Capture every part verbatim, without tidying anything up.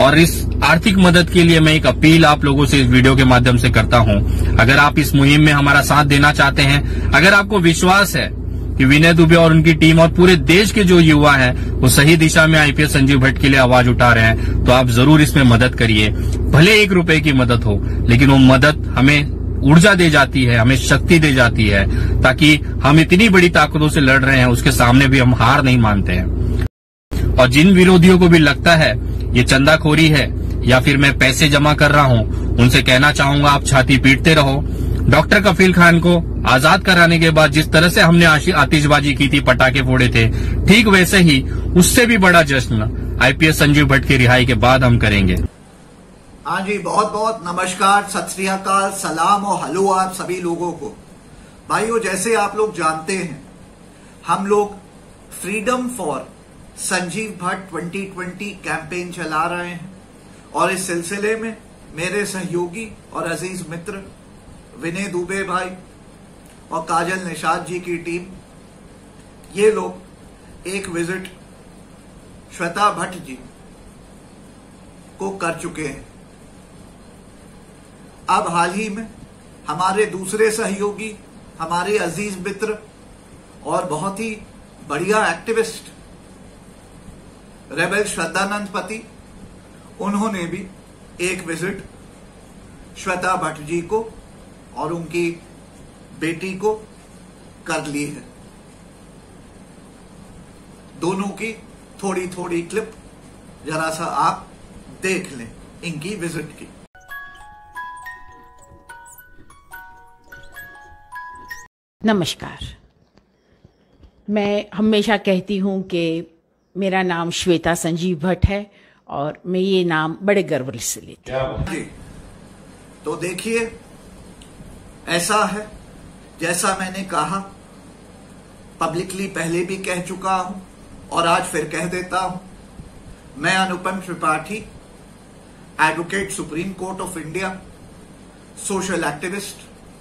और इस आर्थिक मदद के लिए मैं एक अपील आप लोगों से इस वीडियो के माध्यम से करता हूं। अगर आप इस मुहिम में हमारा साथ देना चाहते हैं, अगर आपको विश्वास है कि विनय दुबे और उनकी टीम और पूरे देश के जो युवा हैं वो सही दिशा में आईपीएस संजीव भट्ट के लिए आवाज उठा रहे हैं, तो आप जरूर इसमें मदद करिए। भले एक रुपए की मदद हो, लेकिन वो मदद हमें ऊर्जा दे जाती है, हमें शक्ति दे जाती है, ताकि हम इतनी बड़ी ताकतों से लड़ रहे हैं उसके सामने भी हम हार नहीं मानते हैं। और जिन विरोधियों को भी लगता है ये चंदाखोरी है या फिर मैं पैसे जमा कर रहा हूं, उनसे कहना चाहूंगा आप छाती पीटते रहो। डॉक्टर कफील खान को आजाद कराने के बाद जिस तरह से हमने आतिशबाजी की थी, पटाखे फोड़े थे, ठीक वैसे ही उससे भी बड़ा जश्न आईपीएस संजीव भट्ट की रिहाई के बाद हम करेंगे। हाँ जी, बहुत बहुत नमस्कार, सत श्री अकाल, सलाम और हेलो आप सभी लोगों को। भाइयों, जैसे आप लोग जानते हैं, हम लोग freedom for Sanjiv Bhatt twenty twenty campaign चला रहे हैं और इस सिलसिले में मेरे सहयोगी और अजीज मित्र विनय दुबे भाई और काजल निषाद जी की टीम, ये लोग एक विजिट श्वेता भट्ट जी को कर चुके हैं। अब हाल ही में हमारे दूसरे सहयोगी, हमारे अजीज मित्र और बहुत ही बढ़िया एक्टिविस्ट रेबल श्रद्धानंद पति, उन्होंने भी एक विजिट श्वेता भट्ट जी को और उनकी बेटी को कर ली है। दोनों की थोड़ी थोड़ी क्लिप जरा सा आप देख लें इनकी विजिट की। नमस्कार। मैं हमेशा कहती हूं कि मेरा नाम श्वेता संजीव भट्ट है और मैं ये नाम बड़े गर्व से लेती हूं। जी, तो देखिए, ऐसा है जैसा मैंने कहा, पब्लिकली पहले भी कह चुका हूं और आज फिर कह देता हूं, मैं Anupam Tripathi, advocate supreme court of India, social activist,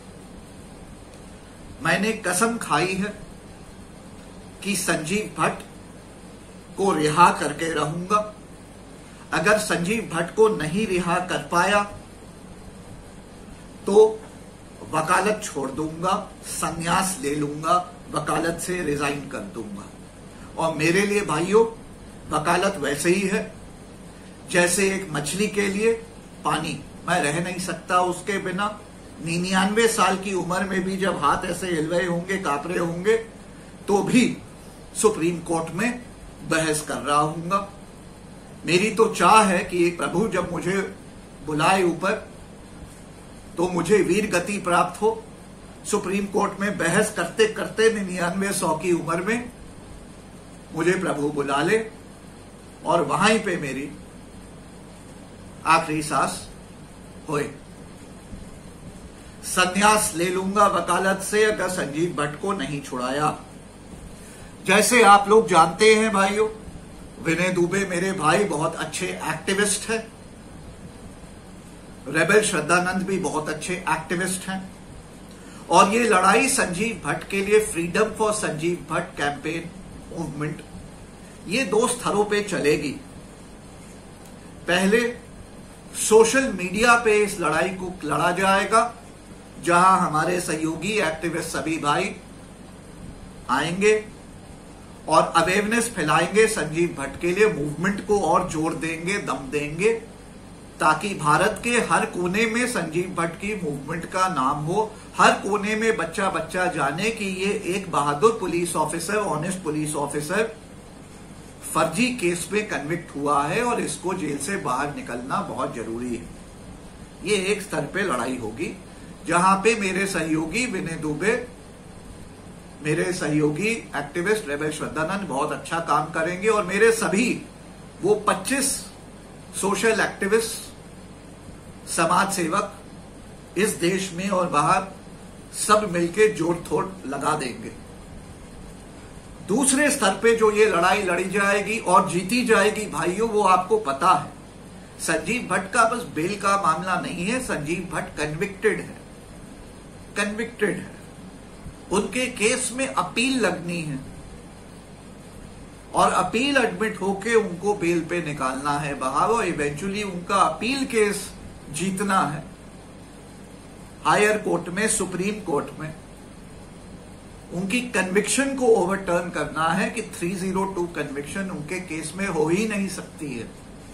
मैंने कसम खाई है कि संजीव भट्ट को रिहा करके रहूंगा। अगर संजीव भट्ट को नहीं रिहा कर पाया तो वकालत छोड़ दूंगा, संन्यास ले लूंगा, वकालत से रिजाइन कर दूंगा। और मेरे लिए भाइयों, वकालत वैसे ही है जैसे एक मछली के लिए पानी, मैं रह नहीं सकता उसके बिना। निन्यानवे साल की उम्र में भी जब हाथ ऐसे हिल रहे होंगे, कांप रहे होंगे, तो भी सुप्रीम कोर्ट में बहस कर रहा हूंगा। मेरी तो चाह है कि प्रभु जब मुझे बुलाए ऊपर तो मुझे वीर गति प्राप्त हो, सुप्रीम कोर्ट में बहस करते करते निन्यानवे सौ की उम्र में मुझे प्रभु बुला ले और वहां पे मेरी आखिरी सांस होए। संन्यास ले लूंगा वकालत से अगर संजीव भट्ट को नहीं छुड़ाया। जैसे आप लोग जानते हैं भाइयों, विनय दुबे मेरे भाई बहुत अच्छे एक्टिविस्ट हैं, रेबल श्रद्धानंद भी बहुत अच्छे एक्टिविस्ट हैं और ये लड़ाई संजीव भट्ट के लिए freedom for Sanjiv Bhatt campaign movement, ये दो स्तरों पे चलेगी। पहले सोशल मीडिया पे इस लड़ाई को लड़ा जाएगा, जहां हमारे सहयोगी एक्टिविस्ट सभी भाई आएंगे और अवेयरनेस फैलाएंगे संजीव भट्ट के लिए, मूवमेंट को और जोर देंगे, दम देंगे, ताकि भारत के हर कोने में संजीव भट्ट की मूवमेंट का नाम हो, हर कोने में बच्चा बच्चा जाने कि ये एक बहादुर police officer, honest police officer फर्जी केस में कन्विक्ट हुआ है और इसको जेल से बाहर निकलना बहुत जरूरी है। ये एक स्तर पे लड़ाई होगी जहां पे मेरे सहयोगी विनय दुबे, मेरे सहयोगी एक्टिविस्ट रेबल श्रद्धानंद बहुत अच्छा काम करेंगे और मेरे सभी वो पच्चीस सोशल एक्टिविस्ट, समाज सेवक इस देश में और बाहर सब मिलके जोड़ तोड़ लगा देंगे। दूसरे स्तर पे जो ये लड़ाई लड़ी जाएगी और जीती जाएगी भाइयों, वो आपको पता है, संजीव भट्ट का बस बेल का मामला नहीं है, संजीव भट्ट कन्विक्टेड है, कन्विक्टेड है, उनके केस में अपील लगनी है और अपील एडमिट होके उनको बेल पे निकालना है बाहर और इवेंचुअली उनका अपील केस जीतना है हायर कोर्ट में, सुप्रीम कोर्ट में। उनकी कन्विक्शन को ओवरटर्न करना है कि तीन सौ दो कन्विक्शन उनके केस में हो ही नहीं सकती है।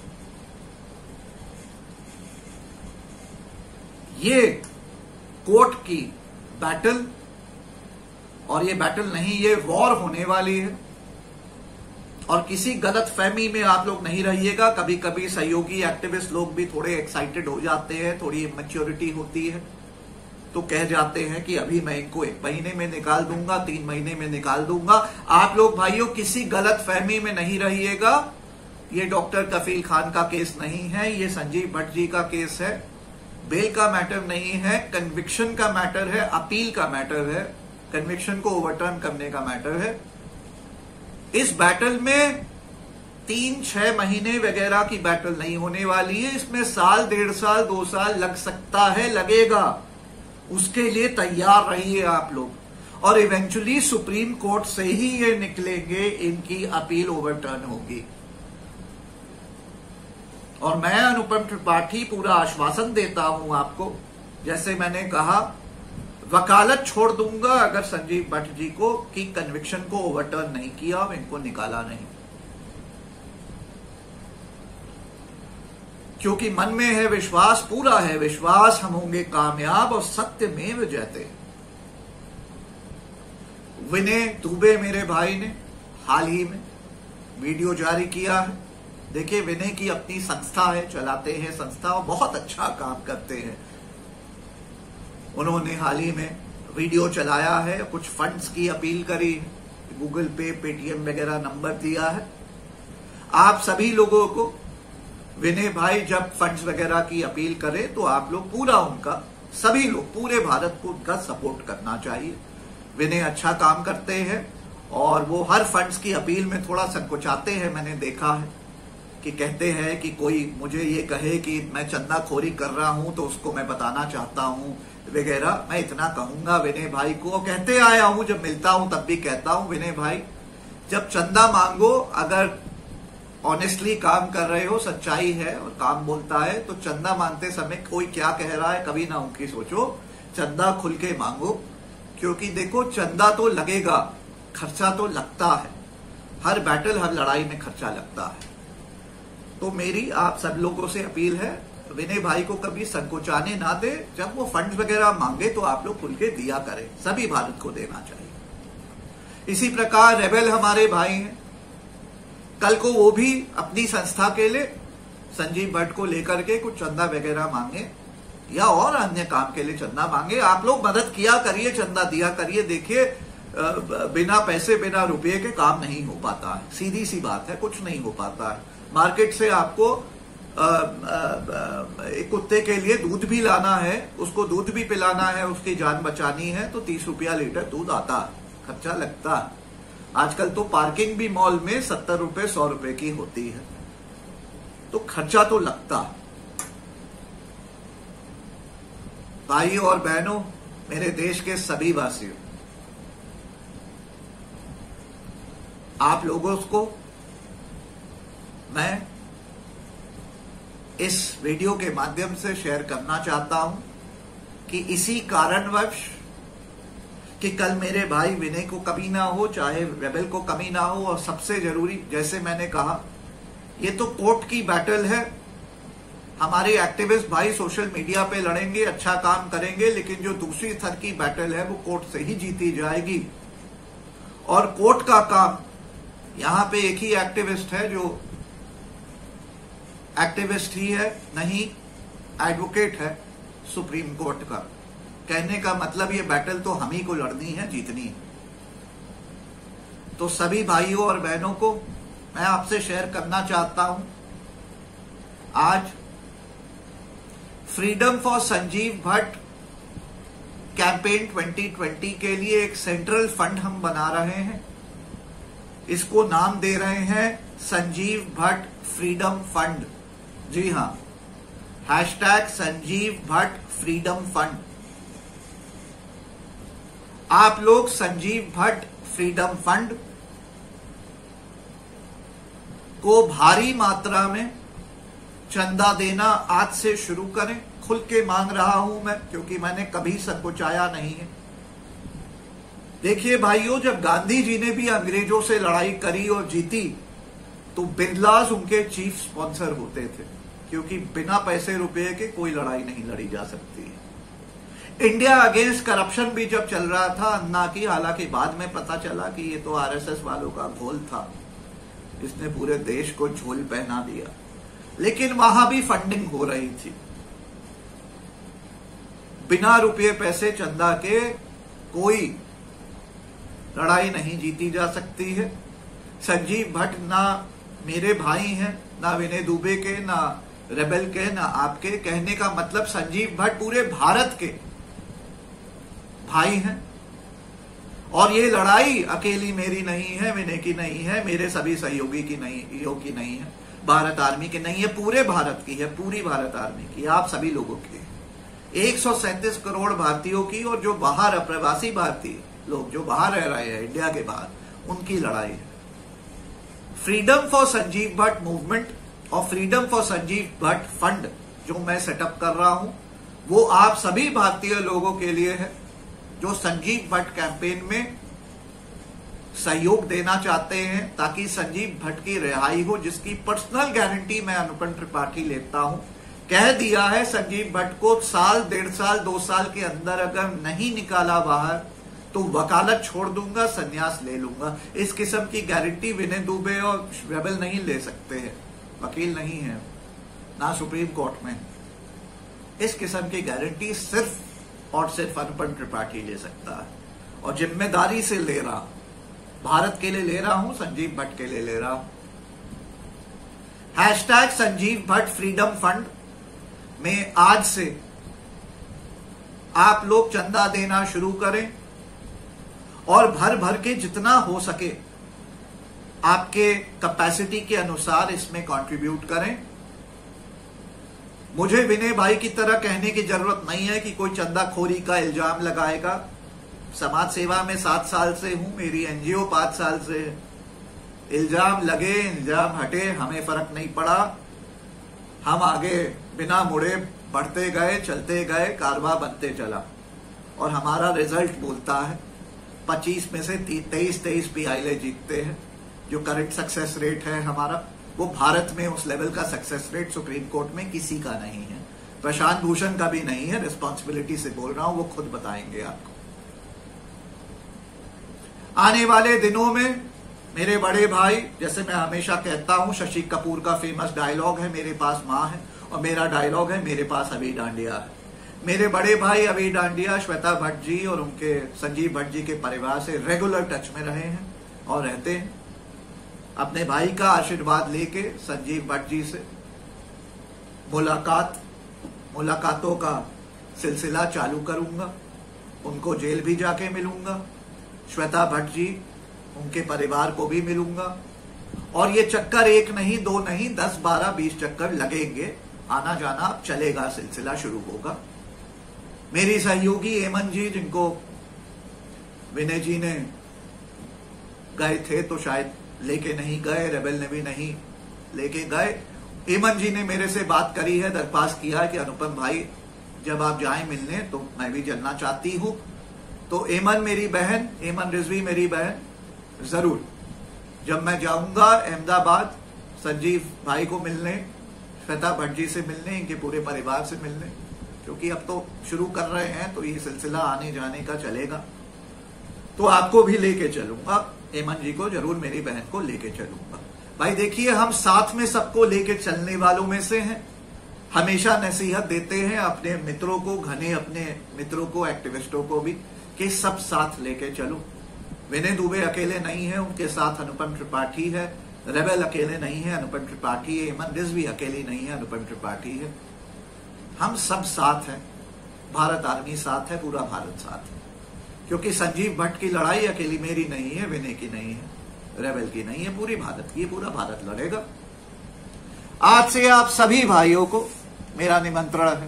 ये कोर्ट की बैटल, और ये बैटल नहीं, ये वॉर होने वाली है। और किसी गलत फहमी में आप लोग नहीं रहिएगा। कभी कभी सहयोगी एक्टिविस्ट लोग भी थोड़े एक्साइटेड हो जाते हैं, थोड़ी मैच्योरिटी होती है तो कह जाते हैं कि अभी मैं इनको एक महीने में निकाल दूंगा, तीन महीने में निकाल दूंगा। आप लोग भाइयों किसी गलत फहमी में नहीं रहिएगा। ये डॉक्टर कफील खान का केस नहीं है, ये संजीव भट्ट जी का केस है। बेल का मैटर नहीं है, कन्विक्शन का मैटर है, अपील का मैटर है, कन्विक्शन को ओवरटर्न करने का मैटर है। इस बैटल में तीन छह महीने वगैरह की बैटल नहीं होने वाली है। इसमें साल, डेढ़ साल, दो साल लग सकता है, लगेगा। उसके लिए तैयार रहिए आप लोग। और इवेंचुअली सुप्रीम कोर्ट से ही ये निकलेंगे, इनकी अपील ओवरटर्न होगी। और मैं अनुपम त्रिपाठी पूरा आश्वासन देता हूं आपको, जैसे मैंने कहा, वकालत छोड़ दूंगा अगर संजीव भट्ट जी को की कन्विक्शन को ओवरटर्न नहीं किया और इनको निकाला नहीं। क्योंकि मन में है विश्वास, पूरा है विश्वास, हम होंगे कामयाब और सत्यमेव जयते। विनय दुबे मेरे भाई ने हाल ही में वीडियो जारी किया है। देखिए, विनय की अपनी संस्था है, चलाते हैं संस्था और बहुत अच्छा काम करते हैं। उन्होंने हाल ही में वीडियो चलाया है, कुछ फंड्स की अपील करी, गूगल पे, पेटीएम वगैरह नंबर दिया है। आप सभी लोगों को विनय भाई जब फंड्स वगैरह की अपील करे तो आप लोग पूरा उनका, सभी लोग पूरे भारत को उनका सपोर्ट करना चाहिए। विनय अच्छा काम करते हैं और वो हर फंड्स की अपील में थोड़ा संकोचाते हैं। मैंने देखा है कि कहते हैं कि कोई मुझे ये कहे कि मैं चंदाखोरी कर रहा हूं तो उसको मैं बताना चाहता हूं वगैरह। मैं इतना कहूंगा विनय भाई को, कहते आया हूं, जब मिलता हूं तब भी कहता हूं, विनय भाई जब चंदा मांगो, अगर ऑनेस्टली काम कर रहे हो, सच्चाई है और काम बोलता है, तो चंदा मांगते समय कोई क्या कह रहा है कभी ना उनकी सोचो, चंदा खुल के मांगो। क्योंकि देखो, चंदा तो लगेगा, खर्चा तो लगता है, हर बैटल, हर लड़ाई में खर्चा लगता है। तो मेरी आप सब लोगों से अपील है, विनय भाई को कभी संकोचाने ना दे। जब वो फंड वगैरह मांगे तो आप लोग खुल के दिया करें, सभी भारत को देना चाहिए। इसी प्रकार रेबेल हमारे भाई हैं, कल को वो भी अपनी संस्था के लिए संजीव भट्ट को लेकर के कुछ चंदा वगैरह मांगे या और अन्य काम के लिए चंदा मांगे। आप लोग मदद किया करिए, चंदा दिया करिए। देखिए, बिना पैसे, बिना रुपये के काम नहीं हो पाता है, सीधी सी बात है, कुछ नहीं हो पाता है। मार्केट से आपको आ, आ, आ, एक कुत्ते के लिए दूध भी लाना है, उसको दूध भी पिलाना है, उसकी जान बचानी है, तो तीस रुपया लीटर दूध आता है, खर्चा लगता है। आजकल तो पार्किंग भी मॉल में सत्तर रुपए, सौ रुपए की होती है, तो खर्चा तो लगता है। भाइयों और बहनों, मेरे देश के सभी वासियों, आप लोगों को मैं इस वीडियो के माध्यम से शेयर करना चाहता हूं कि इसी कारणवश कि कल मेरे भाई विनय को कमी ना हो, चाहे रेबेल को कमी ना हो, और सबसे जरूरी, जैसे मैंने कहा, ये तो कोर्ट की बैटल है। हमारे एक्टिविस्ट भाई सोशल मीडिया पे लड़ेंगे, अच्छा काम करेंगे, लेकिन जो दूसरी स्तर की बैटल है वो कोर्ट से ही जीती जाएगी। और कोर्ट का काम, यहां पे एक ही एक्टिविस्ट है जो एक्टिविस्ट ही है, नहीं एडवोकेट है सुप्रीम कोर्ट का। कहने का मतलब ये बैटल तो हम ही को लड़नी है, जीतनी है। तो सभी भाइयों और बहनों को मैं आपसे शेयर करना चाहता हूं, आज freedom for Sanjiv Bhatt campaign twenty twenty के लिए एक सेंट्रल फंड हम बना रहे हैं। इसको नाम दे रहे हैं संजीव भट्ट फ्रीडम फंड। जी हां, hashtag Sanjiv Bhatt freedom fund. आप लोग संजीव भट्ट फ्रीडम फंड को भारी मात्रा में चंदा देना आज से शुरू करें। खुल के मांग रहा हूं मैं, क्योंकि मैंने कभी संकोचाया नहीं है। देखिए भाइयों, जब गांधी जी ने भी अंग्रेजों से लड़ाई करी और जीती तो बिरलास उनके चीफ स्पॉन्सर होते थे, क्योंकि बिना पैसे रुपए के कोई लड़ाई नहीं लड़ी जा सकती है। इंडिया अगेंस्ट करप्शन भी जब चल रहा था अन्ना की, हालांकि बाद में पता चला कि ये तो आरएसएस वालों का घोल था, इसने पूरे देश को झोल पहना दिया, लेकिन वहां भी फंडिंग हो रही थी। बिना रुपये पैसे चंदा के कोई लड़ाई नहीं जीती जा सकती है। संजीव भट्ट ना मेरे भाई हैं, ना विनय दुबे के, ना रेबेल के, ना आपके। कहने का मतलब संजीव भट्ट पूरे भारत के भाई हैं, और ये लड़ाई अकेली मेरी नहीं है, विनय की नहीं है, मेरे सभी सहयोगी की नहीं योग की नहीं है, भारत आर्मी की नहीं है, पूरे भारत की है, पूरी भारत आर्मी की, आप सभी लोगों की है, एक सौ सैंतीस करोड़ भारतीयों की। और जो बाहर अप्रवासी भारतीय लोग जो बाहर रह रहे हैं इंडिया के बाहर, उनकी लड़ाई है। Freedom for Sanjiv Bhatt movement और freedom for Sanjiv Bhatt fund जो मैं सेटअप कर रहा हूं, वो आप सभी भारतीय लोगों के लिए है जो संजीव भट्ट कैंपेन में सहयोग देना चाहते हैं, ताकि संजीव भट्ट की रिहाई हो, जिसकी पर्सनल गारंटी मैं अनुपम त्रिपाठी लेता हूं। कह दिया है संजीव भट्ट को, साल डेढ़ साल दो साल के अंदर अगर नहीं निकाला बाहर तो वकालत छोड़ दूंगा, संन्यास ले लूंगा। इस किस्म की गारंटी विनय दुबे और रेबेल नहीं ले सकते हैं, वकील नहीं है, ना सुप्रीम कोर्ट में। इस किस्म की गारंटी सिर्फ और सिर्फ अनुपम त्रिपाठी ले सकता है, और जिम्मेदारी से ले रहा हूं, भारत के लिए ले रहा हूं, संजीव भट्ट के लिए ले रहा हूं। Hashtag Sanjiv Bhatt freedom fund में आज से आप लोग चंदा देना शुरू करें, और भर भर के जितना हो सके आपके कैपेसिटी के अनुसार इसमें कंट्रीब्यूट करें। मुझे विनय भाई की तरह कहने की जरूरत नहीं है कि कोई चंदाखोरी का इल्जाम लगाएगा। समाज सेवा में सात साल से हूं, मेरी एनजीओ पांच साल से है। इल्जाम लगे, इल्जाम हटे, हमें फर्क नहीं पड़ा। हम आगे बिना मुड़े बढ़ते गए, चलते गए, कारवा बनते चला, और हमारा रिजल्ट बोलता है पच्चीस में से तेईस तेईस पीआईएल जीतते हैं। जो करंट सक्सेस रेट है हमारा, वो भारत में उस लेवल का सक्सेस रेट सुप्रीम कोर्ट में किसी का नहीं है, प्रशांत भूषण का भी नहीं है। रिस्पॉन्सिबिलिटी से बोल रहा हूं, वो खुद बताएंगे आपको। आने वाले दिनों में मेरे बड़े भाई, जैसे मैं हमेशा कहता हूं, शशि कपूर का फेमस डायलॉग है, मेरे पास मां है, और मेरा डायलॉग है, मेरे पास अभी डांडिया है। मेरे बड़े भाई अभी डांडिया श्वेता भट्ट जी और उनके संजीव भट्ट जी के परिवार से रेगुलर टच में रहे हैं और रहते हैं। अपने भाई का आशीर्वाद लेके संजीव भट्ट जी से मुलाकात मुलाकातों का सिलसिला चालू करूंगा। उनको जेल भी जाके मिलूंगा, श्वेता भट्ट जी उनके परिवार को भी मिलूंगा, और ये चक्कर एक नहीं, दो नहीं, दस बारह बीस चक्कर लगेंगे। आना जाना अब चलेगा, सिलसिला शुरू होगा। मेरी सहयोगी एमन जी, जिनको विनय जी ने गए थे तो शायद लेके नहीं गए, रेबेल ने भी नहीं लेके गए, एमन जी ने मेरे से बात करी है, दरख्वास्त किया है कि अनुपम भाई जब आप जाएं मिलने तो मैं भी चलना चाहती हूं। तो एमन मेरी बहन, एमन रिजवी मेरी बहन, जरूर जब मैं जाऊंगा अहमदाबाद संजीव भाई को मिलने, श्वेता भट्ट जी से मिलने, इनके पूरे परिवार से मिलने, क्योंकि अब तो शुरू कर रहे हैं तो ये सिलसिला आने जाने का चलेगा, तो आपको भी लेके चलूंगा, एमन जी को जरूर, मेरी बहन को लेके चलूंगा। भाई देखिए, हम साथ में सबको लेके चलने वालों में से हैं। हमेशा नसीहत देते हैं अपने मित्रों को, घने अपने मित्रों को, एक्टिविस्टों को भी, कि सब साथ लेके चलो। विनय दुबे अकेले नहीं है, उनके साथ अनुपम त्रिपाठी है, रेबेल अकेले नहीं है, अनुपम त्रिपाठी है, एमन रिजवी अकेली नहीं है, अनुपम त्रिपाठी है। हम सब साथ हैं, भारत आर्मी साथ है, पूरा भारत साथ है, क्योंकि संजीव भट्ट की लड़ाई अकेली मेरी नहीं है, विनय की नहीं है, रेबेल की नहीं है, पूरी भारत की, पूरा भारत लड़ेगा। आज से आप सभी भाइयों को मेरा निमंत्रण है,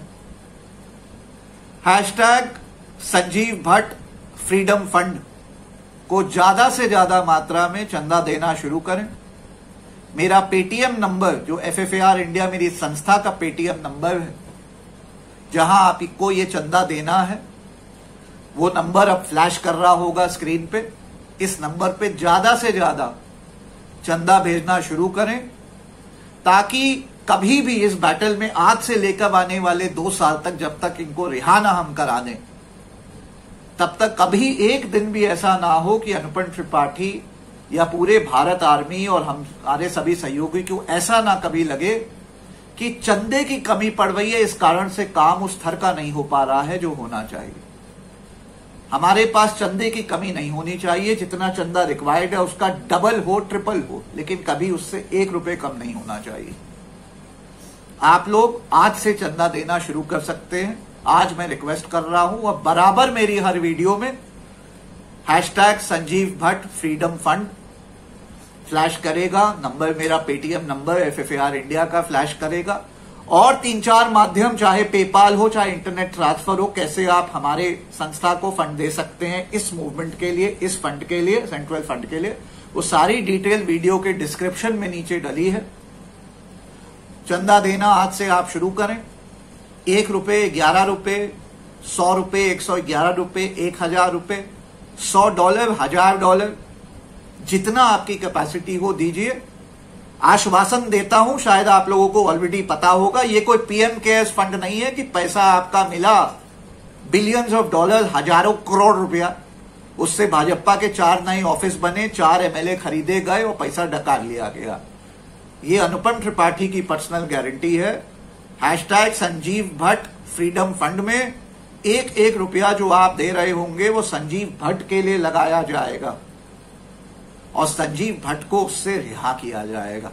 hashtag Sanjiv Bhatt freedom fund को ज्यादा से ज्यादा मात्रा में चंदा देना शुरू करें। मेरा पेटीएम नंबर, जो एफएफएआर इंडिया मेरी संस्था का पेटीएम नंबर है, जहां आपको ये चंदा देना है, वो नंबर अब फ्लैश कर रहा होगा स्क्रीन पे। इस नंबर पे ज्यादा से ज्यादा चंदा भेजना शुरू करें, ताकि कभी भी इस बैटल में आज से लेकर आने वाले दो साल तक, जब तक इनको रिहा ना हम करा दें, तब तक कभी एक दिन भी ऐसा ना हो कि अनुपम त्रिपाठी या पूरे भारत आर्मी और हम हमारे सभी सहयोगी को ऐसा ना कभी लगे कि चंदे की कमी पड़ रही है, इस कारण से काम उस स्तर का नहीं हो पा रहा है जो होना चाहिए। हमारे पास चंदे की कमी नहीं होनी चाहिए, जितना चंदा रिक्वायर्ड है उसका डबल हो, ट्रिपल हो, लेकिन कभी उससे एक रुपए कम नहीं होना चाहिए। आप लोग आज से चंदा देना शुरू कर सकते हैं। आज मैं रिक्वेस्ट कर रहा हूं, अब बराबर मेरी हर वीडियो में hashtag Sanjiv Bhatt freedom fund flash करेगा, नंबर मेरा पेटीएम नंबर एफएफएआर इंडिया का फ्लैश करेगा, और तीन चार माध्यम, चाहे पेपाल हो, चाहे इंटरनेट ट्रांसफर हो, कैसे आप हमारे संस्था को फंड दे सकते हैं इस मूवमेंट के लिए, इस फंड के लिए, सेंट्रल फंड के लिए, वो सारी डिटेल वीडियो के डिस्क्रिप्शन में नीचे डली है। चंदा देना आज से आप शुरू करें। एक रुपए, ग्यारह रुपए, सौ रुपए, एक सौ ग्यारह रुपए, एक हजार रुपए, सौ डॉलर, हजार डॉलर, जितना आपकी कैपेसिटी हो दीजिए। आश्वासन देता हूं, शायद आप लोगों को ऑलरेडी पता होगा, ये कोई पीएम केयर्स फंड नहीं है कि पैसा आपका मिला बिलियंस ऑफ डॉलर, हजारों करोड़ रुपया, उससे भाजपा के चार नए ऑफिस बने, चार एमएलए खरीदे गए और पैसा डकार लिया गया। ये अनुपम त्रिपाठी की पर्सनल गारंटी है। Hashtag Sanjiv Bhatt freedom fund में एक एक रुपया जो आप दे रहे होंगे वो संजीव भट्ट के लिए लगाया जाएगा और संजीव भट्ट को उससे रिहा किया जाएगा।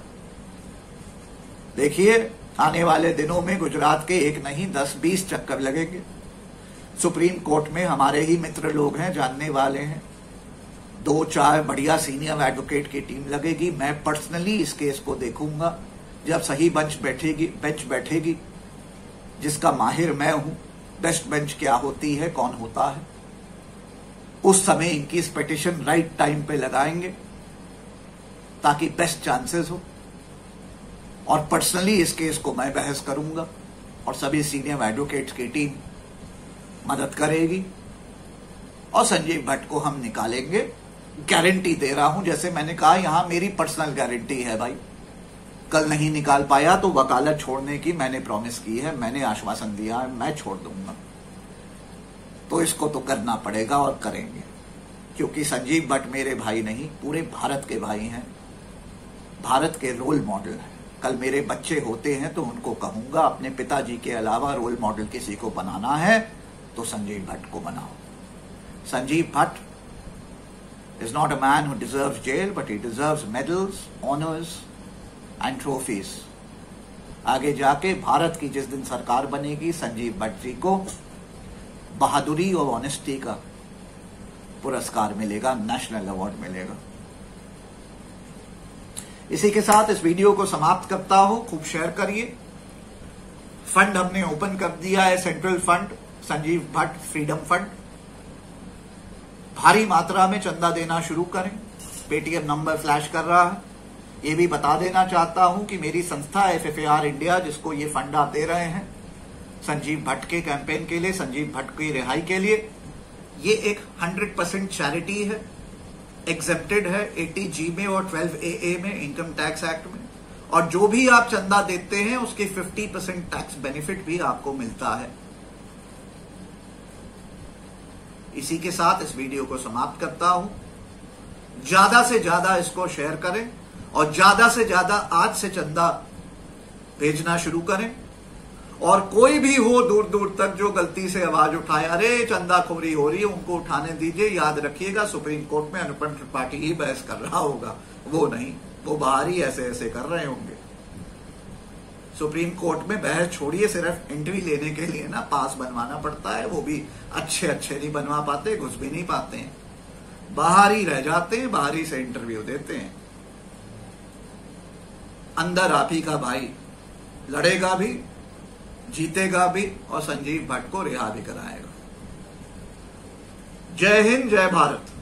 देखिए, आने वाले दिनों में गुजरात के एक नहीं दस बीस चक्कर लगेंगे। सुप्रीम कोर्ट में हमारे ही मित्र लोग हैं, जानने वाले हैं, दो चार बढ़िया सीनियर एडवोकेट की टीम लगेगी। मैं पर्सनली इस केस को देखूंगा। जब सही बेंच बैठेगी बेंच बैठेगी जिसका माहिर मैं हूं, बेस्ट बेंच क्या होती है, कौन होता है, उस समय इनकी इस पिटीशन राइट टाइम पे लगाएंगे ताकि बेस्ट चांसेस हो। और पर्सनली इस केस को मैं बहस करूंगा और सभी सीनियर एडवोकेट्स की टीम मदद करेगी और संजीव भट्ट को हम निकालेंगे। गारंटी दे रहा हूं, जैसे मैंने कहा, यहां मेरी पर्सनल गारंटी है भाई। कल नहीं निकाल पाया तो वकालत छोड़ने की मैंने प्रॉमिस की है, मैंने आश्वासन दिया है, मैं छोड़ दूंगा। तो इसको तो करना पड़ेगा और करेंगे, क्योंकि संजीव भट्ट मेरे भाई नहीं, पूरे भारत के भाई हैं, भारत के रोल मॉडल हैं। कल मेरे बच्चे होते हैं तो उनको कहूंगा, अपने पिताजी के अलावा रोल मॉडल किसी को बनाना है तो संजीव भट्ट को बनाओ। Sanjeev Bhatt is not a man who deserves jail, but he deserves medals, honors and trophies. आगे जाके भारत की जिस दिन सरकार बनेगी, संजीव भट्ट जी को बहादुरी और ऑनेस्टी का पुरस्कार मिलेगा, नेशनल अवार्ड मिलेगा। इसी के साथ इस वीडियो को समाप्त करता हूं। खूब शेयर करिए। फंड हमने ओपन कर दिया है, central fund, Sanjiv Bhatt freedom fund. भारी मात्रा में चंदा देना शुरू करें। पेटीएम नंबर फ्लैश कर रहा है। ये भी बता देना चाहता हूं कि मेरी संस्था एफएफएआर इंडिया, जिसको ये फंड आप दे रहे हैं संजीव भट्ट के कैंपेन के लिए, संजीव भट्ट की रिहाई के लिए, ये एक हंड्रेड परसेंट चैरिटी है, एग्जेप्टेड है एटी जी में और ट्वेल्व ए ए में, इनकम टैक्स एक्ट में। और जो भी आप चंदा देते हैं उसके फिफ्टी परसेंट टैक्स बेनिफिट भी आपको मिलता है। इसी के साथ इस वीडियो को समाप्त करता हूं। ज्यादा से ज्यादा इसको शेयर करें और ज्यादा से ज्यादा आज से चंदा भेजना शुरू करें। और कोई भी हो दूर दूर तक जो गलती से आवाज उठाए, अरे चंदाखोरी हो रही है, उनको उठाने दीजिए। याद रखिएगा, सुप्रीम कोर्ट में अनुपम त्रिपाठी ही बहस कर रहा होगा, वो नहीं, वो बाहर ही ऐसे ऐसे कर रहे होंगे। सुप्रीम कोर्ट में बहस छोड़िए, सिर्फ एंट्री लेने के लिए ना पास बनवाना पड़ता है, वो भी अच्छे अच्छे नहीं बनवा पाते, घुस भी नहीं पाते हैं, बाहर ही रह जाते हैं, बाहर ही से इंटरव्यू देते हैं। अंदर आप ही का भाई लड़ेगा भी, जीतेगा भी और संजीव भट्ट को रिहा भी कराएगा। जय हिंद, जय भारत।